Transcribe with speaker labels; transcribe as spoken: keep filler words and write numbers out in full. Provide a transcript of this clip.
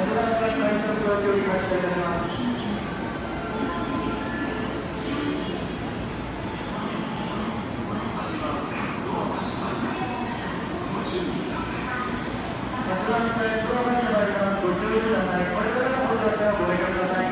Speaker 1: ご注意ください。これからのご乗車をご遠慮ください。